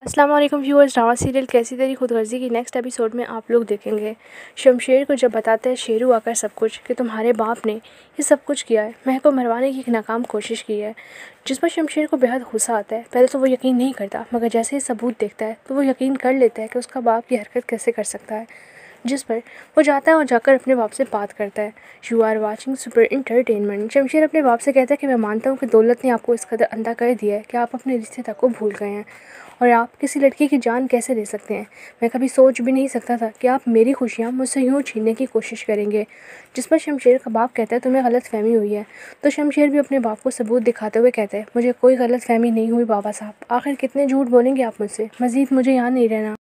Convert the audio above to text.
अस्सलाम वालेकुम viewers. Drama serial कैसी तेरी खुदगर्जी की नेक्स्ट एपिसोड में आप लोग देखेंगे शमशेर को जब बताता है शेरू आकर सब कुछ कि तुम्हारे बाप ने ये सब कुछ किया है, महक को मरवाने की एक नाकाम कोशिश की है, जिस पर शमशेर को बेहद गुस्सा आता है। पहले तो वो यकीन नहीं करता, मगर जैसे ही सबूत देखता है तो वो यकीन कर लेता है कि उसका बाप ये हरकत कैसे कर सकता है, जिस पर वो जाता है और जाकर अपने बाप से बात करता है। You are watching super entertainment. Shamsher अपने बाप से कहता है कि मैं मानता हूँ कि दौलत ने आपको इस कदर अंधा कर दिया है कि आप अपने रिश्ते तक को भूल गए हैं और आप किसी लड़की की जान कैसे ले सकते हैं। मैं कभी सोच भी नहीं सकता था कि आप मेरी खुशियाँ मुझसे यूँ छीनने की कोशिश करेंगे, जिस पर शमशेर का बाप कहता है तुम्हें गलतफहमी हुई है। तो शमशेर भी अपने बाप को सबूत दिखाते हुए कहता है मुझे कोई गलतफहमी नहीं हुई बाबा साहब, आखिर कितने झूठ बोलेंगे आप मुझसे, मज़ीद मुझे यहाँ नहीं रहना।